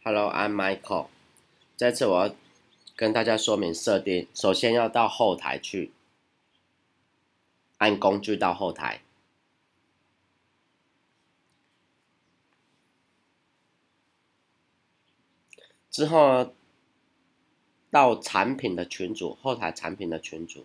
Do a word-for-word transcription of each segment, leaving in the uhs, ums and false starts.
Hello, I'm Michael。这次我要跟大家说明设定，首先要到后台去，按工具到后台，之后呢，到产品的群组，后台产品的群组，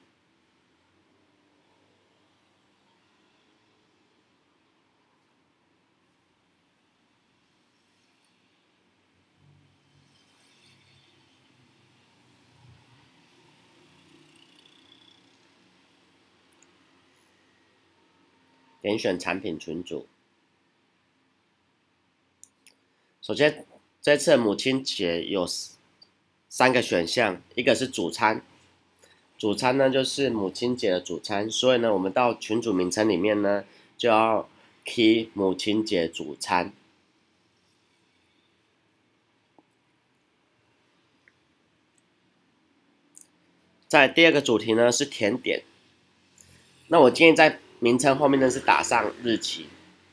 点选产品群组。首先，这次的母亲节有三个选项，一个是主餐，主餐呢就是母亲节的主餐，所以呢，我们到群组名称里面呢就要 key 母亲节主餐。在第二个主题呢是甜点，那我建议在名称后面呢是打上日期。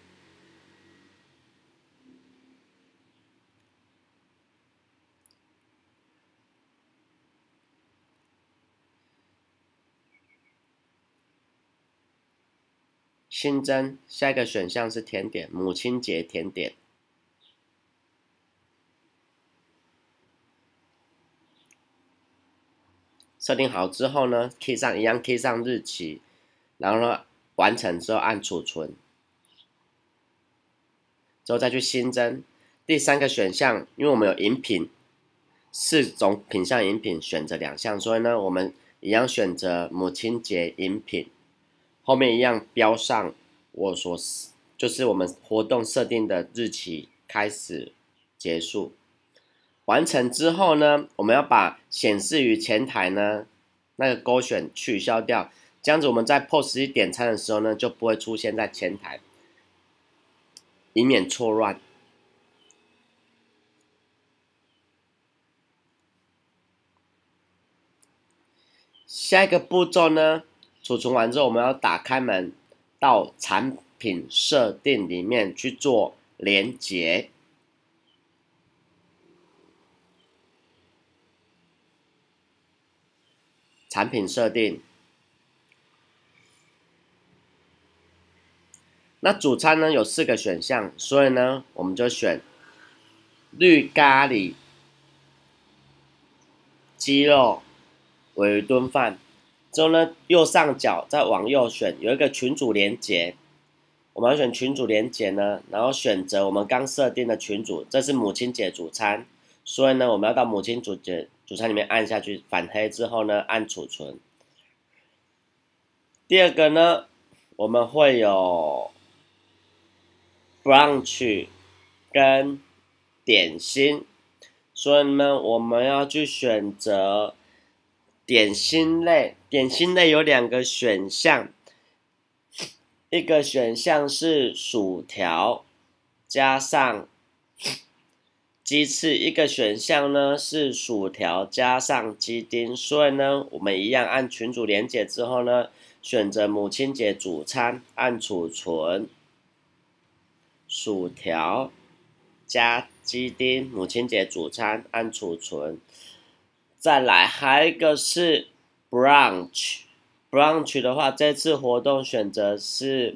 新增下一个选项是甜点，母亲节甜点。设定好之后呢 ，key 上一样 key 上日期，然后呢完成之后按储存，之后再去新增第三个选项，因为我们有饮品四种品项饮品选择两项，所以呢我们一样选择母亲节饮品，后面一样标上我所就是我们活动设定的日期开始结束。完成之后呢，我们要把显示于前台呢那个勾选取消掉，这样子我们在 P O S 机点餐的时候呢，就不会出现在前台，以免错乱。下一个步骤呢，储存完之后，我们要打开门到产品设定里面去做连结。产品设定，那主餐呢有四个选项，所以呢我们就选绿咖喱鸡肉鲔鱼炖饭。之后呢右上角再往右选有一个群组连结，我们要选群组连结呢，然后选择我们刚设定的群组，这是母亲节主餐，所以呢我们要到母亲节主餐里面按下去，反黑之后呢按储存。第二个呢，我们会有 brunch 跟点心，所以呢，我们要去选择点心类。点心类有两个选项，一个选项是薯条加上鸡翅，一个选项呢是薯条加上鸡丁。所以呢，我们一样按群组连结之后呢，选择母亲节主餐，按储存，薯条加鸡丁，母亲节主餐按储存。再来，还有一个是 brunch，brunch 的话，这次活动选择是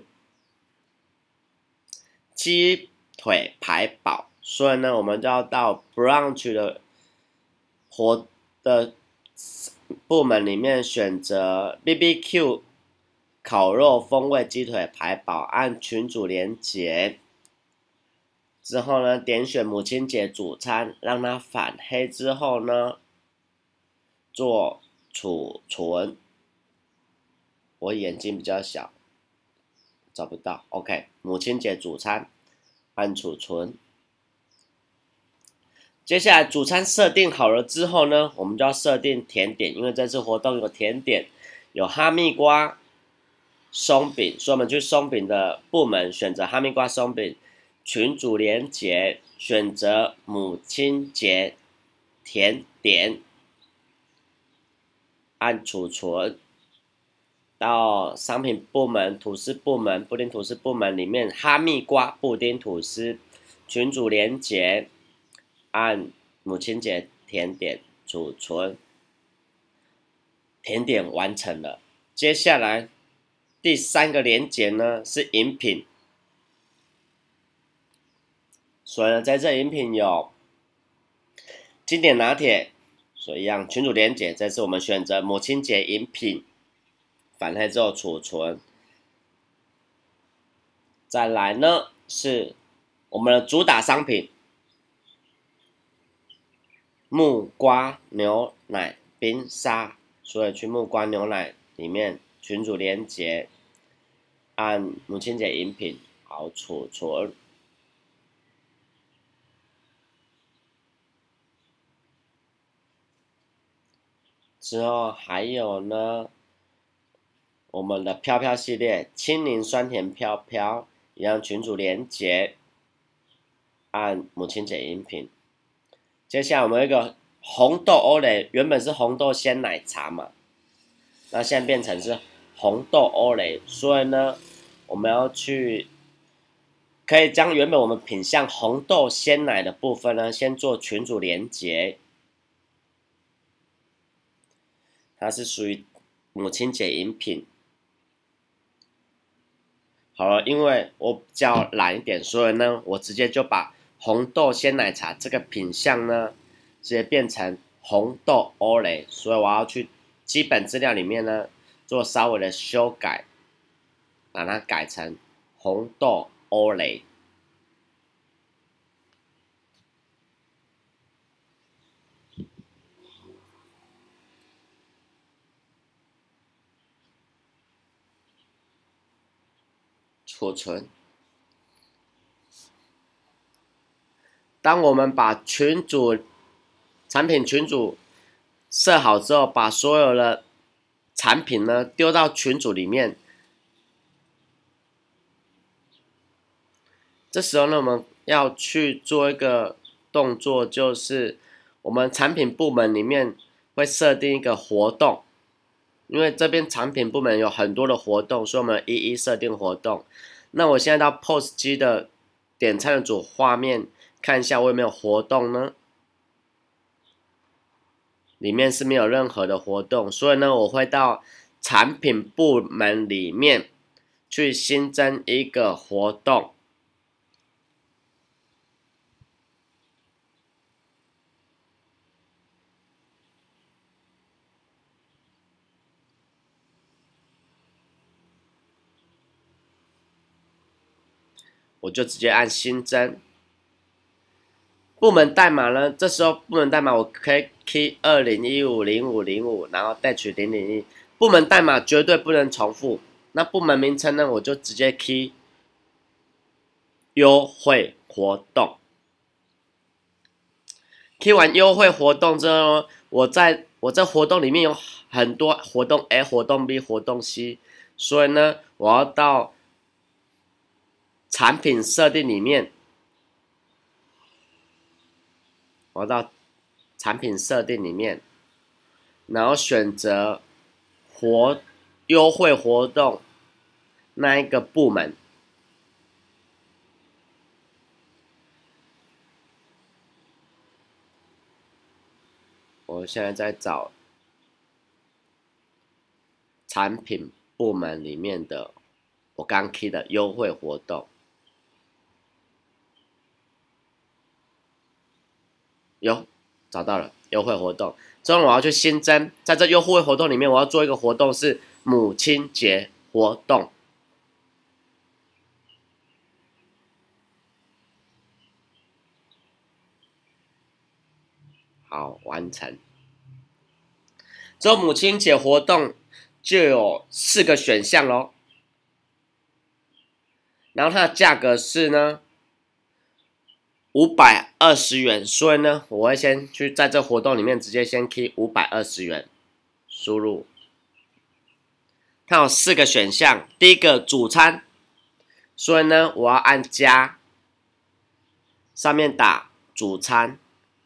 鸡腿排堡，所以呢，我们就要到 brunch 的活的部门里面选择 B B Q 烤肉风味鸡腿排堡，按群组连结。之后呢，点选母亲节主餐，让它反黑之后呢，做储存。我眼睛比较小，找不到。OK， 母亲节主餐，按储存。接下来主餐设定好了之后呢，我们就要设定甜点，因为这次活动有甜点，有哈密瓜松饼，所以我们去松饼的部门选择哈密瓜松饼，群组连结，选择母亲节甜点，按储存。到商品部门、吐司部门、布丁吐司部门里面，哈密瓜布丁吐司群组连结， 按母亲节甜点储存，甜点完成了。接下来第三个连结呢是饮品，所以呢，在这饮品有经典拿铁，所以一样群组连结，这次我们选择母亲节饮品，反开之后储存。再来呢是我们的主打商品木瓜牛奶冰沙，所以去木瓜牛奶里面群组连结，按母亲节饮品好储存。之后还有呢，我们的飘飘系列青柠酸甜飘飘，一样群组连结，按母亲节饮品。接下来我们有一个红豆欧蕾，原本是红豆鲜奶茶嘛，那现在变成是红豆欧蕾，所以呢，我们要去可以将原本我们品项红豆鲜奶的部分呢，先做群组连结。它是属于母亲节饮品。好了，因为我比较懒一点，所以呢，我直接就把红豆鲜奶茶这个品项呢，直接变成红豆欧蕾，所以我要去基本资料里面呢，做稍微的修改，把它改成红豆欧蕾。储存。当我们把群组产品群组设好之后，把所有的产品呢丢到群组里面，这时候呢，我们要去做一个动作，就是我们产品部门里面会设定一个活动，因为这边产品部门有很多的活动，所以我们一一设定活动。那我现在到 P O S 机的点餐的组画面看一下我有没有活动呢？里面是没有任何的活动，所以呢，我会到产品部门里面去新增一个活动。我就直接按新增。部门代码呢？这时候部门代码我可以 key 二零一五零五零五，然后 dash 零零一。部门代码绝对不能重复。那部门名称呢？我就直接 key 优惠活动。key 完优惠活动之后，我在我这活动里面有很多活动 A、活动 B、活动 C， 所以呢，我要到产品设定里面。我要到产品设定里面，然后选择活优惠活动那一个部门。我现在在找产品部门里面的我刚 key 的优惠活动。有找到了优惠活动，之后我要去新增，在这优惠活动里面，我要做一个活动是母亲节活动。好，完成。之后母亲节活动就有四个选项咯，然后它的价格是呢五百二十元，所以呢，我会先去在这活动里面直接先 key 五百二十元，输入。它有四个选项，第一个主餐，所以呢，我要按加，上面打主餐。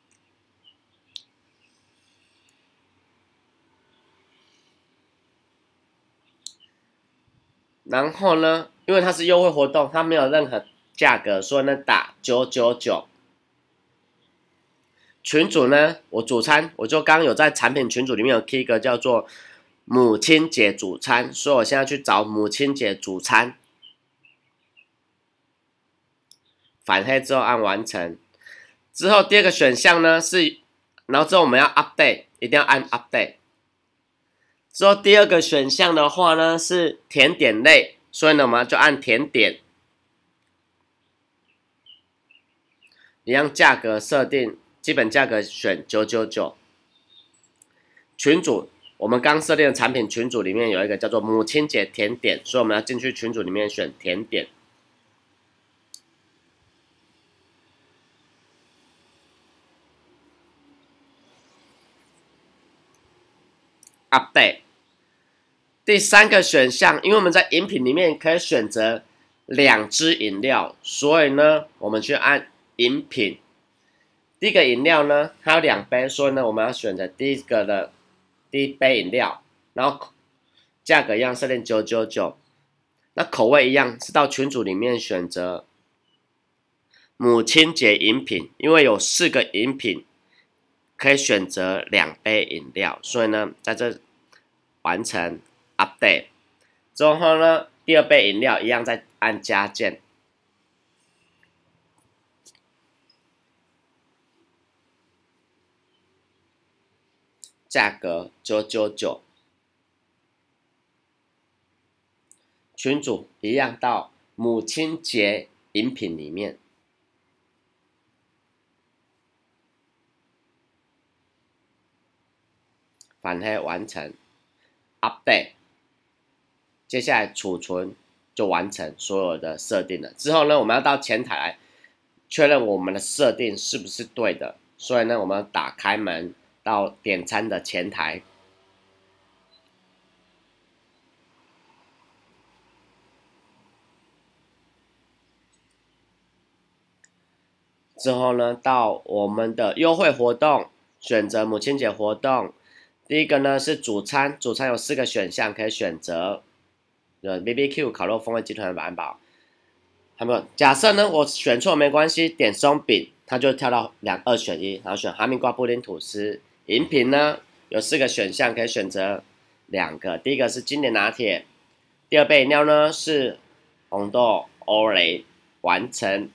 然后呢，因为它是优惠活动，它没有任何价格，所以呢打九九九。 群组呢，我主餐我就刚刚有在产品群组里面有 key 一个叫做母亲节主餐，所以我现在去找母亲节主餐，反黑之后按完成。之后第二个选项呢是，然后之后我们要 update， 一定要按 update。之后第二个选项的话呢是甜点类，所以呢我们就按甜点，一样价格设定，基本价格选九九九。群组我们刚设定的产品群组里面有一个叫做母亲节甜点，所以我们要进去群组里面选甜点。update。第三个选项，因为我们在饮品里面可以选择两支饮料，所以呢，我们去按饮品。第一个饮料呢，它有两杯，所以呢，我们要选择第一个的第一杯饮料，然后价格一样设定九九九，那口味一样是到群组里面选择母亲节饮品，因为有四个饮品可以选择两杯饮料，所以呢，在这完成 update 之后呢，第二杯饮料一样再按加键。价格九九九，群组一样到母亲节饮品里面，反黑完成 update， 接下来储存就完成所有的设定了。之后呢，我们要到前台来确认我们的设定是不是对的，所以呢，我们打开门到点餐的前台。之后呢，到我们的优惠活动，选择母亲节活动。第一个呢是主餐，主餐有四个选项可以选择，呃 B B Q 烤肉风味集团的汉堡。还没有，假设呢我选错没关系，点松饼，它就跳到两二选一，然后选哈密瓜布丁吐司。饮品呢有四个选项可以选择两个，第一个是经典拿铁，第二杯饮料呢是红豆欧蕾，完成。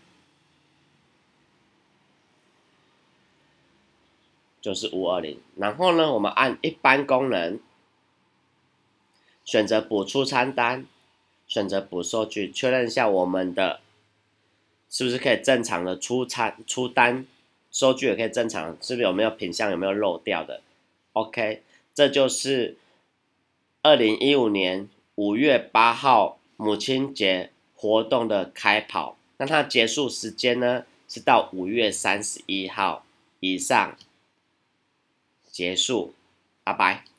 就是五二零，然后呢，我们按一般功能，选择补出餐单，选择补收据，确认一下我们的是不是可以正常的出餐出单，收据也可以正常，是不是有没有品项有没有漏掉的 ？OK， 这就是二零一五年五月八号母亲节活动的开跑，那它结束时间呢是到五月三十一号以上。结束，拜拜。